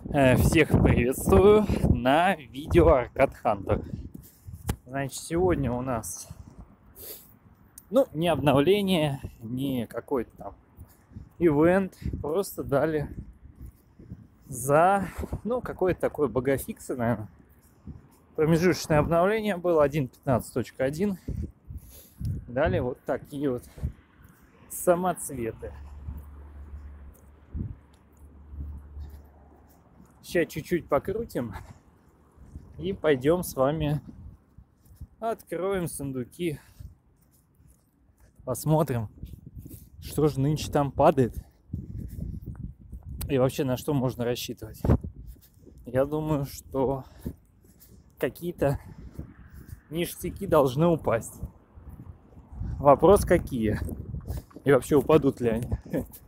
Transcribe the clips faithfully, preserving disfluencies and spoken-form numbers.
Э, Всех приветствую на видео Arcade Hunter. Значит, сегодня у нас, ну, не обновление, не какой-то там ивент, просто дали за, ну, какой-то такой богофикс, наверное. Промежуточное обновление было один точка пятнадцать точка один. Дали вот такие вот самоцветы. Сейчас чуть-чуть покрутим и пойдем с вами откроем сундуки, посмотрим, что же нынче там падает и вообще на что можно рассчитывать. Я думаю, что какие-то ништяки должны упасть. Вопрос, какие? И вообще упадут ли они?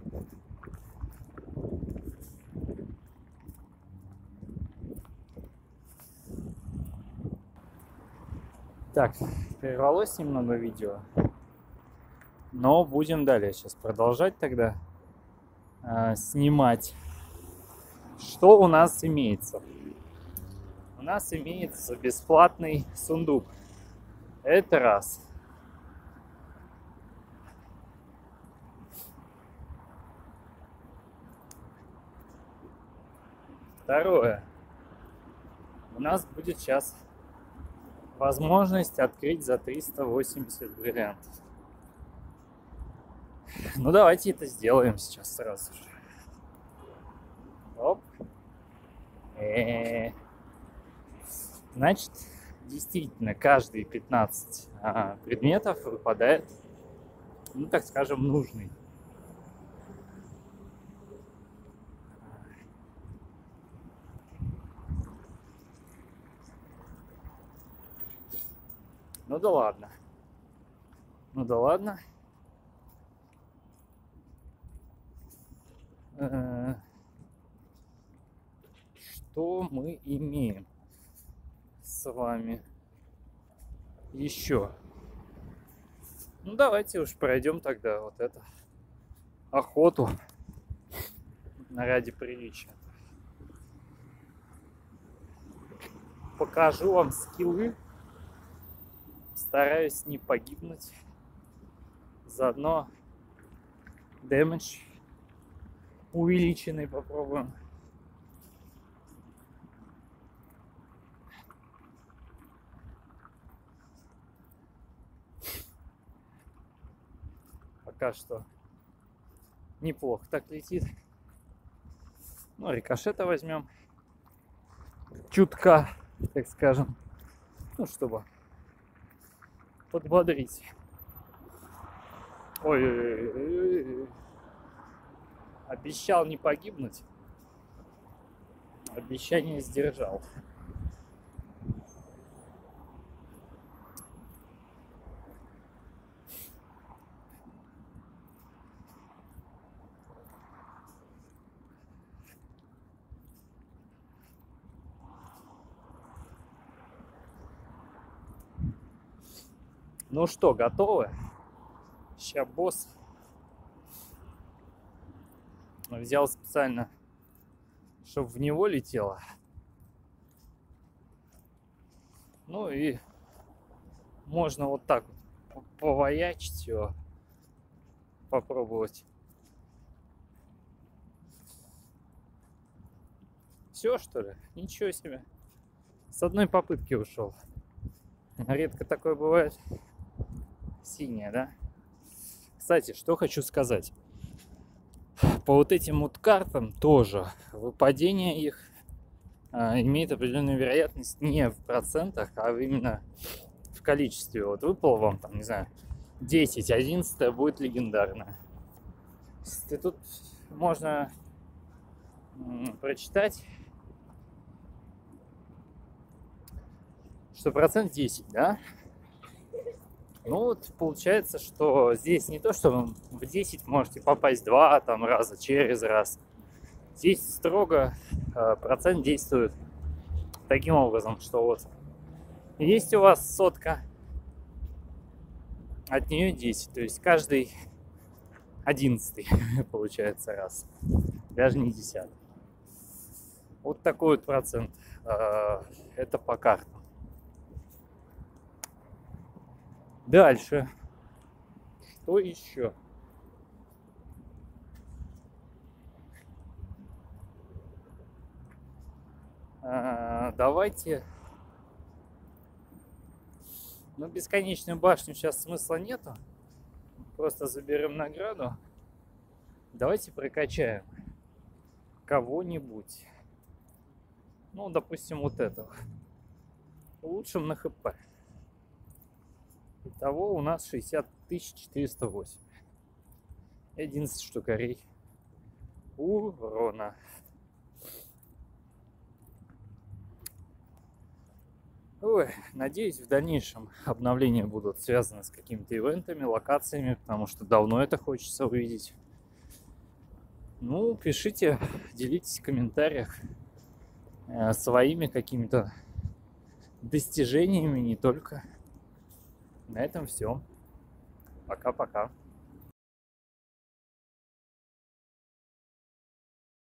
Так, прервалось немного видео, но будем далее сейчас продолжать тогда э, снимать. Что у нас имеется? У нас имеется бесплатный сундук. Это раз. Второе. У нас будет сейчас возможность открыть за триста восемьдесят бриллиантов. Ну, давайте это сделаем сейчас сразу же. Оп. Э-э-э. Значит, действительно, каждые пятнадцать а, предметов выпадает, ну, так скажем, нужный. Ну да ладно. Ну да ладно. Э-э- Что мы имеем с вами еще? Ну давайте уж пройдем тогда вот эту охоту ради приличия. Покажу вам скиллы. Стараюсь не погибнуть. Заодно дэмэдж увеличенный попробуем. Пока что неплохо так летит. Ну, рикошета возьмем. Чутка, так скажем. Ну, чтобы подбодрить. Ой, обещал не погибнуть. Обещание сдержал. Ну что, готовы? Сейчас босс. Взял специально, чтобы в него летело. Ну и можно вот так вот поваячить его, попробовать. Все, что ли? Ничего себе. С одной попытки ушел. Редко такое бывает. Синяя, да? Кстати, что хочу сказать. По вот этим вот картам тоже выпадение их а, имеет определенную вероятность не в процентах, а именно в количестве. Вот выпало вам там, не знаю, десять, одиннадцать будет легендарная. И тут можно м, прочитать, что процент десять, да? Ну вот получается, что здесь не то, что в десять можете попасть два там раза через раз. Здесь строго э, процент действует таким образом, что вот есть у вас сотка, от нее десять, то есть каждый одиннадцатый получается раз, даже не десятый. Вот такой вот процент. Это по картам. Дальше. Что еще? Давайте. Ну, бесконечную башню сейчас смысла нету. Просто заберем награду. Давайте прокачаем кого-нибудь. Ну, допустим, вот этого. Улучшим на ХП. Итого у нас шестьдесят тысяч четыреста восемь. одиннадцать штукарей урона. Ой, надеюсь, в дальнейшем обновления будут связаны с какими-то ивентами, локациями, потому что давно это хочется увидеть. Ну, пишите, делитесь в комментариях э, своими какими-то достижениями, не только. На этом все. Пока-пока.